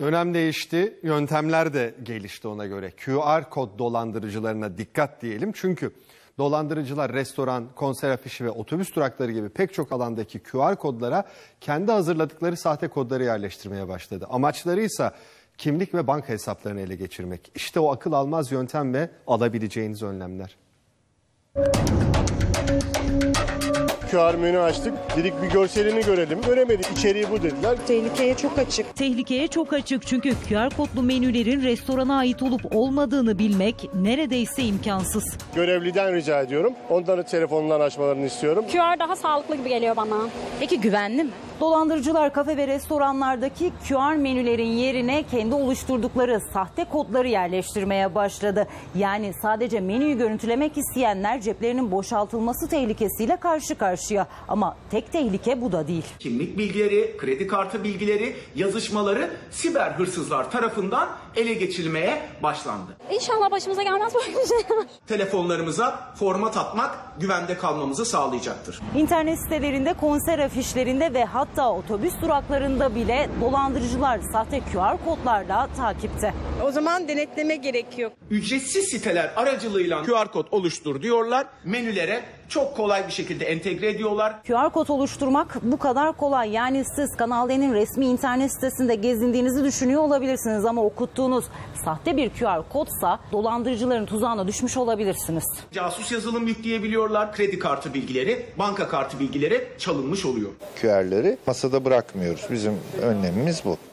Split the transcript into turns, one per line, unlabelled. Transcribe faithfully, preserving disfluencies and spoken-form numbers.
Dönem değişti, yöntemler de gelişti ona göre. Q R kod dolandırıcılarına dikkat diyelim. Çünkü dolandırıcılar restoran, konser afişi ve otobüs durakları gibi pek çok alandaki Q R kodlara kendi hazırladıkları sahte kodları yerleştirmeye başladı. Amaçları ise kimlik ve banka hesaplarını ele geçirmek. İşte o akıl almaz yöntem ve alabileceğiniz önlemler.
Q R menü açtık. Dedik bir görselini görelim. Göremedik. İçeriği bu dediler.
Tehlikeye çok açık.
Tehlikeye çok açık çünkü Q R kodlu menülerin restorana ait olup olmadığını bilmek neredeyse imkansız.
Görevliden rica ediyorum. Onların telefonundan açmalarını istiyorum.
Q R daha sağlıklı gibi geliyor bana.
Peki güvenli mi?
Dolandırıcılar kafe ve restoranlardaki Q R menülerin yerine kendi oluşturdukları sahte kodları yerleştirmeye başladı. Yani sadece menüyü görüntülemek isteyenler ceplerinin boşaltılması tehlikesiyle karşı karşıya. Ama tek tehlike bu da değil.
Kimlik bilgileri, kredi kartı bilgileri, yazışmaları siber hırsızlar tarafından ele geçirilmeye başlandı.
İnşallah başımıza gelmez böyle bir şey.
Telefonlarımıza format atmak güvende kalmamızı sağlayacaktır.
İnternet sitelerinde, konser afişlerinde ve hatta otobüs duraklarında bile dolandırıcılar sahte Q R kodlarla takipte.
O zaman denetleme gerekiyor.
Ücretsiz siteler aracılığıyla Q R kod oluştur diyorlar. Menülere çok kolay bir şekilde entegre ediyorlar.
Q R kod oluşturmak bu kadar kolay. Yani siz Kanal D'nin resmi internet sitesinde gezindiğinizi düşünüyor olabilirsiniz ama okuttuğunuz sahte bir Q R kodsa dolandırıcıların tuzağına düşmüş olabilirsiniz.
Casus yazılım yükleyebiliyorlar. Kredi kartı bilgileri, banka kartı bilgileri çalınmış oluyor.
Q R'leri masada bırakmıyoruz. Bizim önlemimiz bu.